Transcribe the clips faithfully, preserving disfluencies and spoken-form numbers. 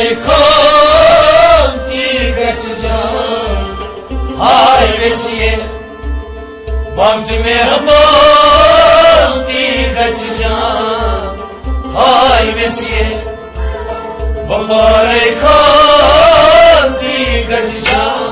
khanti gaçjan hay vesiye bamzi mehman ti gaçjan hay vesiye babare khanti gaçjan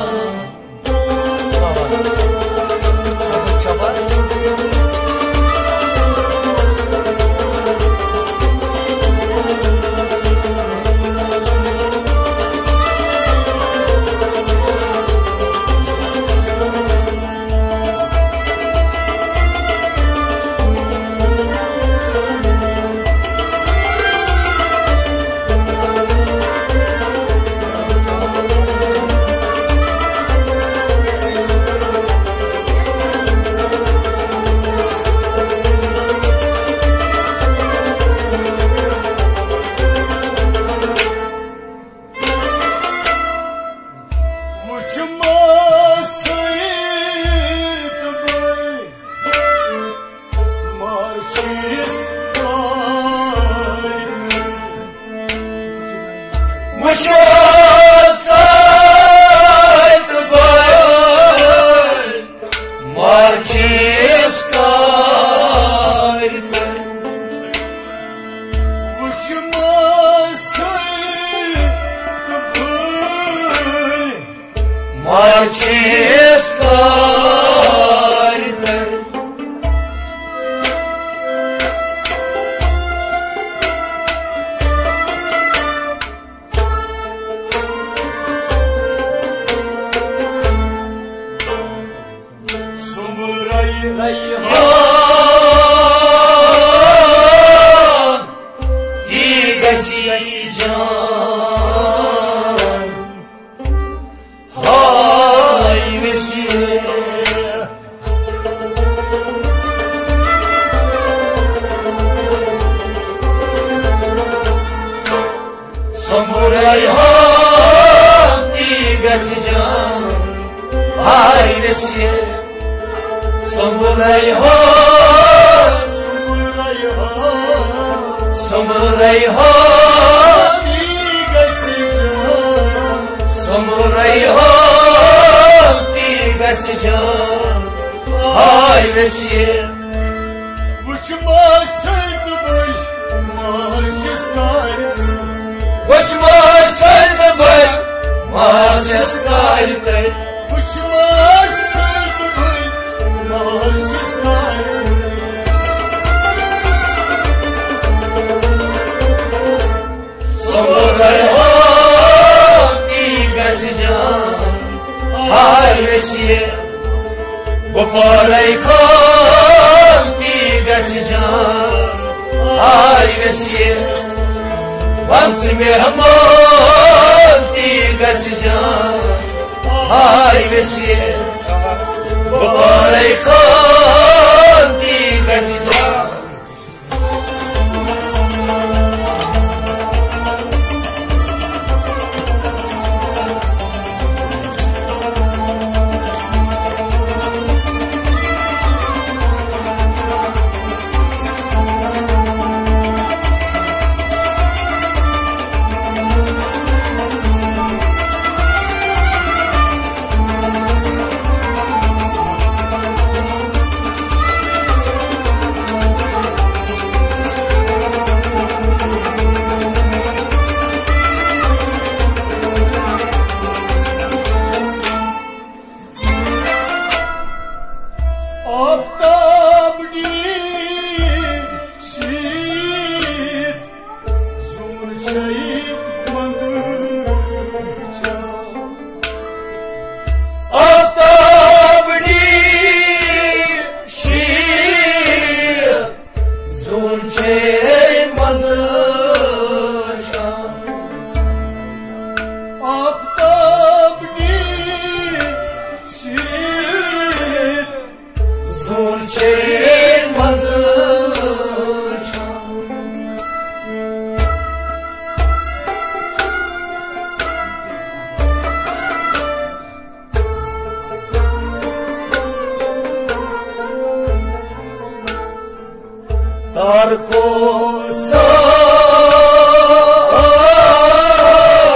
तार को सा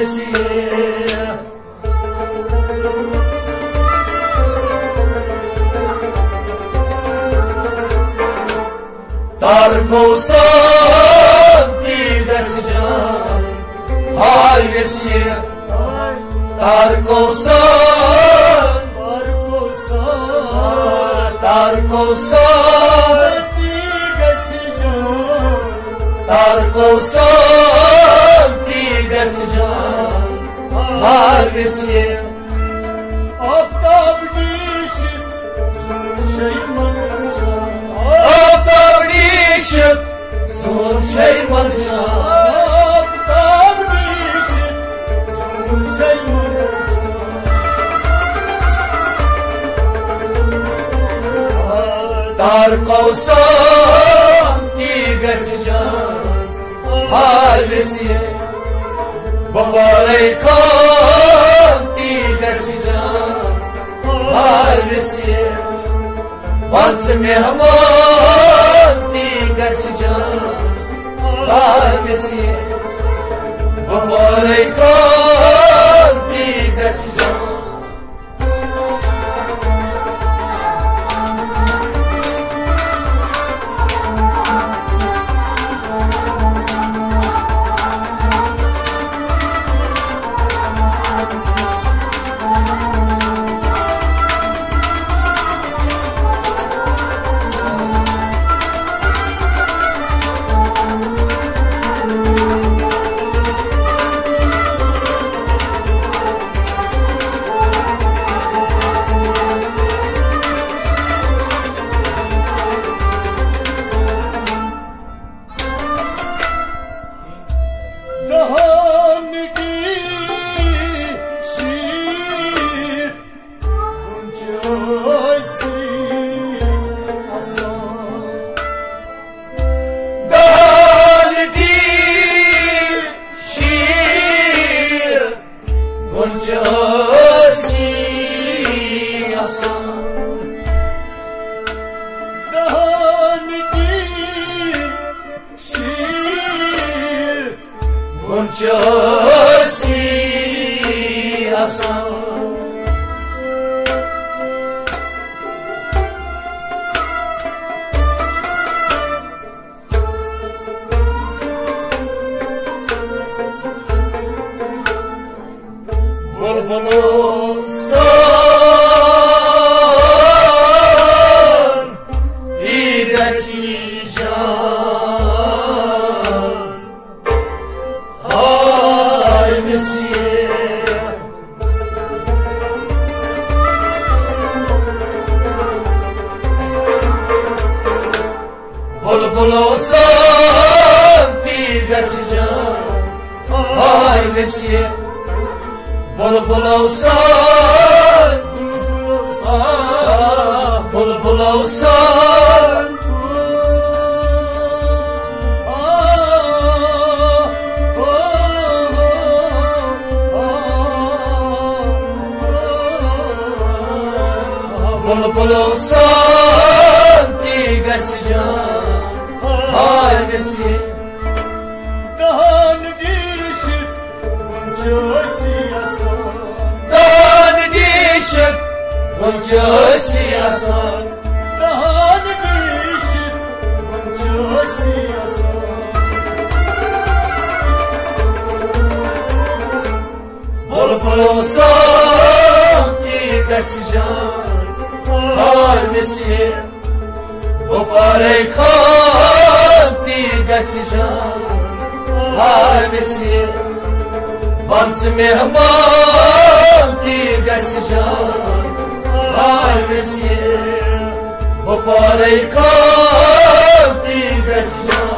Vesiye Dar kousan didet can Hay vesiye Dar kousan Dar kousan Dar kousan didet can Dar kousan didet can Hay vesiye Aftab dişit Zulüm şeyman can Aftab dişit Zulüm şeyman can Aftab dişit Zulüm şeyman can Dar kavsan diget can Hay vesiye Babarey kan diget can Hay vesiye Vant mehman diget can Hay vesiye Babarey kan diget can Gonçası asan Bulbulu san Direci can Hay vesiye Bulbul olsan diget can Hay vesiye Bulbul olsan Bulbul olsan Bulbul olsan diget can Hay vesiye Dağın dişit Gonçası asan Dağın dişit Gonçası asan Dağın dişit Gonçası asan Bulbul olsan diget can Hay vesiye Babarey kan diget can Hay vesiye Vant mehman diget can Hay vesiye Babarey kan diget can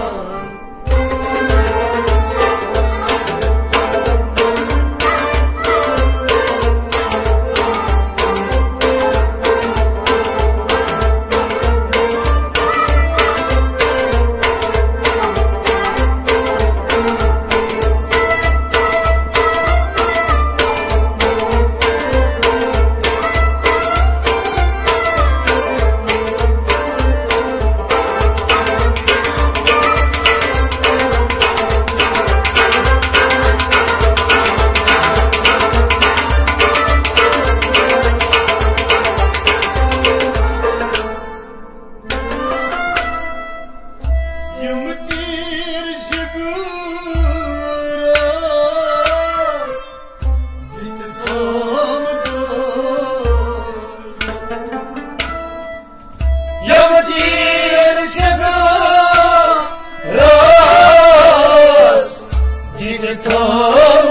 tam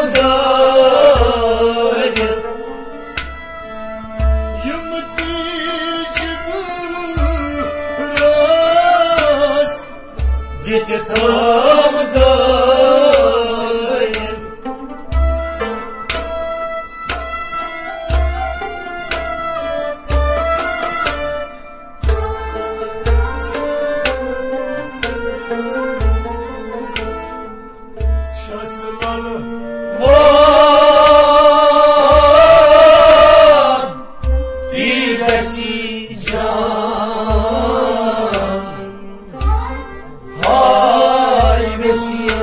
dayı ras Dite tam dayı Şasılalı Var Dilesi can Hay Mesiye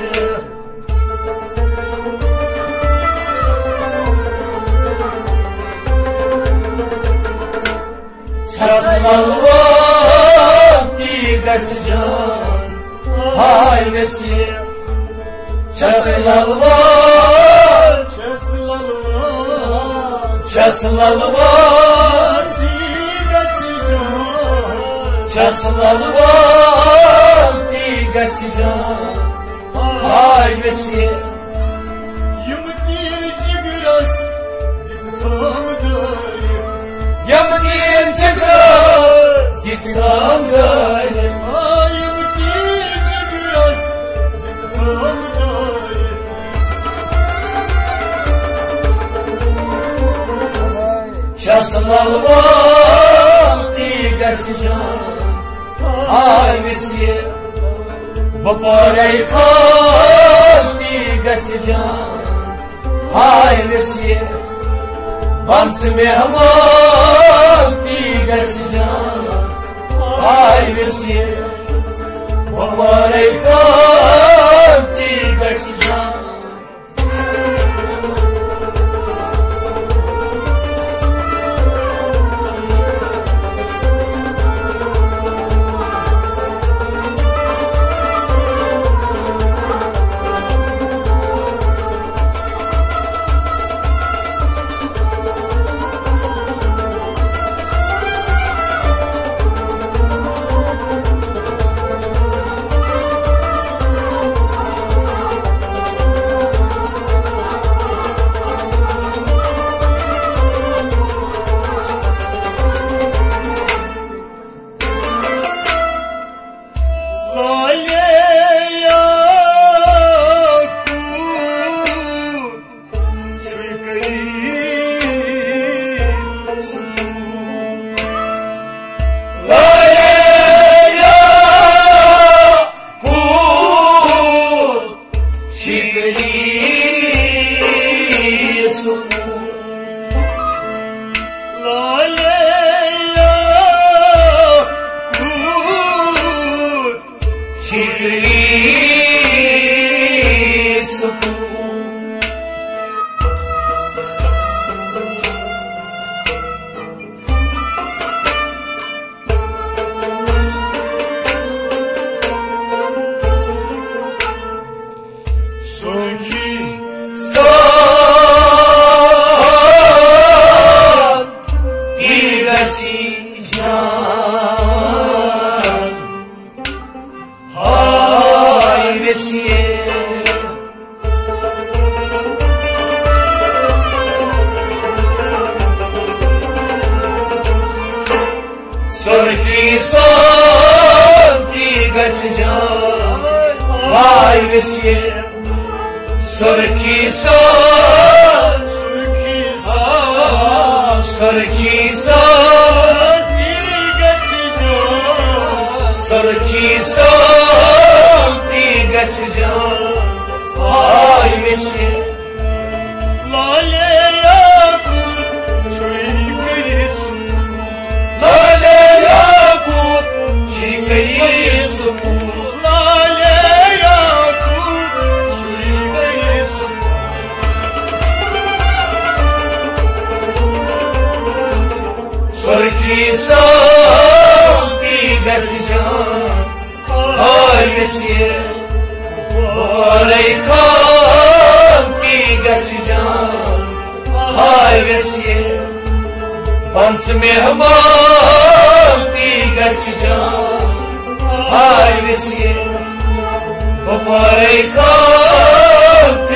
Çasmalı var Dilesi can Hay Mesiye Çasılalı var Şasılalı var Çasılalı var Digatıcan Çasılalı var Digatıcan Hay Mesiye Yımdirci biraz Didi tam dayı Yamdir çakır Git tam dayı Ay yımdirci biraz Didi tam dayı Çasılalı var Digatıcan Hay Mesiye Baparayı kan Digatıcan Hay Mesiye Bant mehman Digatıcan Hay Mesiye Baparayı kan Digatıcan Lale yakut Şükrü su Lale yakut Şikri su Lale yakut Şikri su Sanki Son Dilesi can Hay Mesiye Sonraki son Digatıcan Hay Mesiye Sonraki son Sürki Sonraki son Digatıcan Sonraki son Digatıcan Hay Mesiye Lale yakut Şükrü su Lale yakut Şikri su Lale yakut Şükrü su Sonraki son Digatıcan Hay Mesiye Baparayı kan Digatıcan Hay Mesiye Bant mehman Digatıcan Hay Mesiye Baparayı kan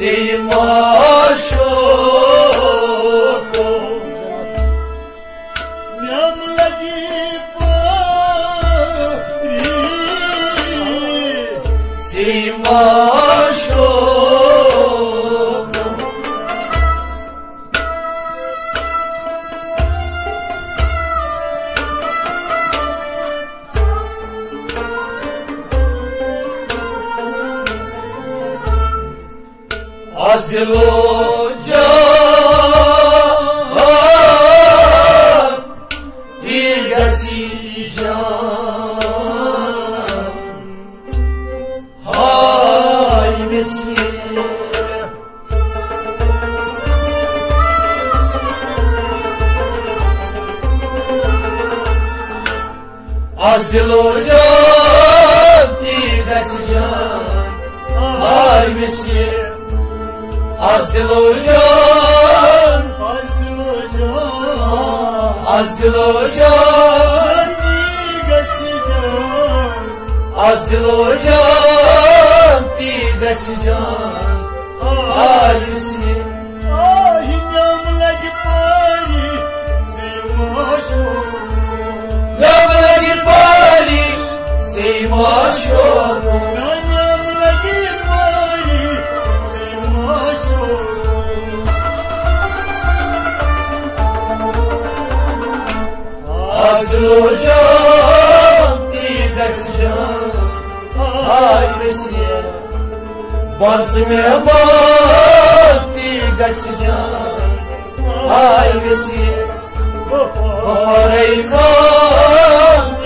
Zimashoko Nyam lagi pari Zimashoko Az dilo can Dilgasi can Hay Mesih Az dilo can Dilgasi can Hay Mesih Az dilo can, az dilo can, az dilo can, digasi can, az dilo can, digasi can, ayisi. Ah nyam lagi pari Zimashoko Namla gipari, Zimashoko. Nyam lagi pari Zimashoko Az dilo can, digasi can, ayisi. Bantime bat, digasi can, ayisi. Harey kan